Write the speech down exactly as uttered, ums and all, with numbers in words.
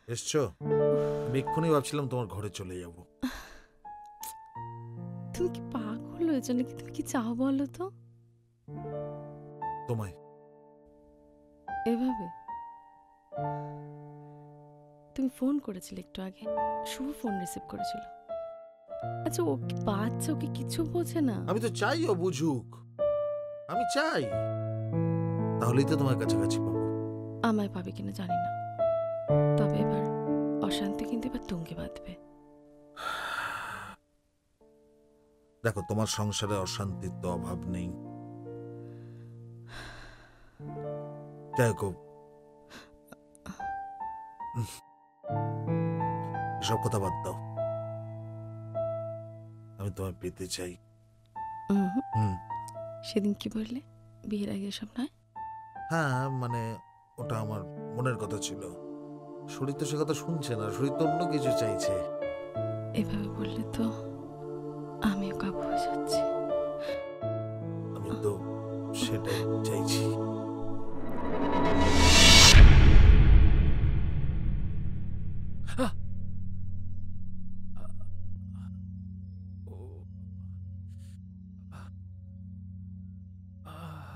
এসছো? আমি এক্ষুনি ভাবছিলাম তোমার ঘরে চলে যাব। তুমি কি পাগল হয়েছো নাকি? তুমি কি চাও বলো তো? তোমায়। এভাবে তুমি ফোন করেছিলে একটু আগে, শুভ ফোন রিসিভ করেছিল। আচ্ছা ও কি বাচ্চা, ওকে কিছু বোঝে না? আমি তো চাই ও বুঝুক, আমি চাই, তাহলেই তো তোমার কাছাকাছি পাবো। আমায় পাবে কিনা জানি না, তবে এবার অশান্তি কিন্তু এবার তুঙ্গে বাঁধবে। দেখো, তোমার সংসারে অশান্তির তো অভাব নেই। দেখো, এসব কথা বাদ দাও। আমি তোমায় পেতে চাই। উম হুম। হুম। সেদিন কি বললে? বিয়ের আগে এসব নয়? হ্যাঁ, মানে ওটা আমার মনের কথা ছিল। শরীর তো সে কথা শুনছে না, শরীর তো অন্য কিছু চাইছে। এভাবে বললে তো আমিও কাবু হয়ে যাচ্ছি। আমি তো সেটাই চাইছি।